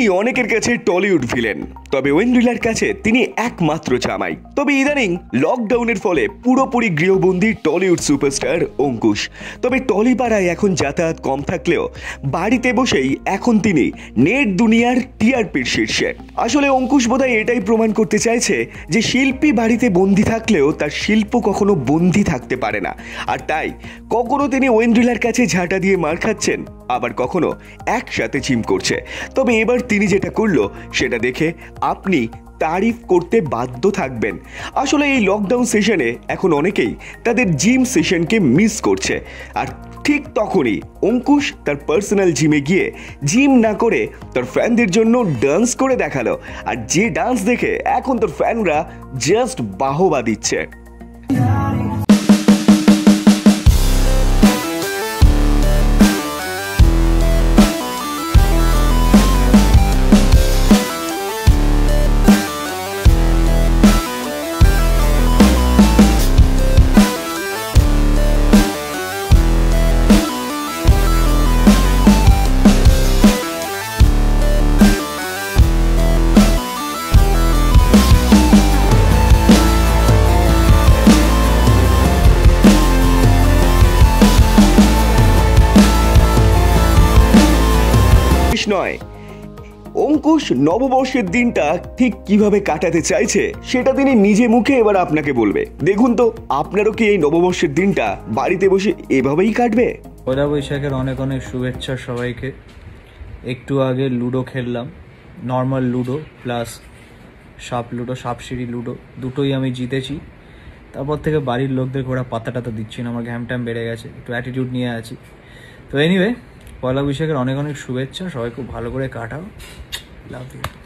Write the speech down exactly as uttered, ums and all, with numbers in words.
অনেকের কাছে Tollywood villain, তবে ওয়েন্ড্রিলার কাছে তিনি একমাত্র জামাই। তবে ইদানিং লকডাউনের ফলে পুরোপুরি গৃহবন্দী টলিউড সুপারস্টার অঙ্কুশ। তবে টলিপাড়ায় এখন যাতায়াত কম থাকলেও বাড়িতে বসেই এখন তিনি নেট দুনিয়ার টিআরপির শীর্ষে। আসলে অঙ্কুশ বোধহয় এটাই প্রমাণ করতে চাইছে যে শিল্পী বাড়িতে বন্দী থাকলেও তার শিল্প কখনো বন্দী থাকতে পারে না। আর তাই কখনো তিনি ওয়েন্ড্রিলার কাছে ঝাঁটা দিয়ে মার খাচ্ছেন, আবার কখনো একসাথে জিম করছে। তবে এবার তিনি যেটা করলো সেটা দেখে আপনি তারিফ করতে বাধ্য থাকবেন। আসলে এই লকডাউন সেশনে এখন অনেকেই তাদের জিম সেশনকে মিস করছে, আর ঠিক তখনই অঙ্কুশ তার পার্সোনাল জিমে গিয়ে জিম না করে তার ফ্যানদের জন্য ডান্স করে দেখালো। আর যে ডান্স দেখে এখন তোর ফ্যানরা জাস্ট বাহবা দিচ্ছে। নয়, অঙ্কুশ নববর্ষের দিনটা ঠিক কিভাবে কাটাতে চাইছে সেটা তিনি নিজে মুখে এবার আপনাকে বলবে। দেখুন তো, আপনারও কি এই নববর্ষের দিনটা বাড়িতে বসে এভাবেই কাটবে? পয়লা বৈশাখের অনেক অনেক শুভেচ্ছা সবাইকে। একটু আগে লুডো খেললাম, নর্মাল লুডো প্লাস সাপ লুডো, সাপ সিঁড়ি লুডো, দুটোই আমি জিতেছি। তারপর থেকে বাড়ির লোকদের ঘোরা পাতা টাতা দিচ্ছি না, আমার ঘ্যাম ট্যাম বেড়ে গেছে, একটু অ্যাটিটিউড নিয়ে আছি। তো এনিওয়ে, পয়লা বৈশাখের অনেক অনেক শুভেচ্ছা, সবাই খুব ভালো করে কাটাও। Love you.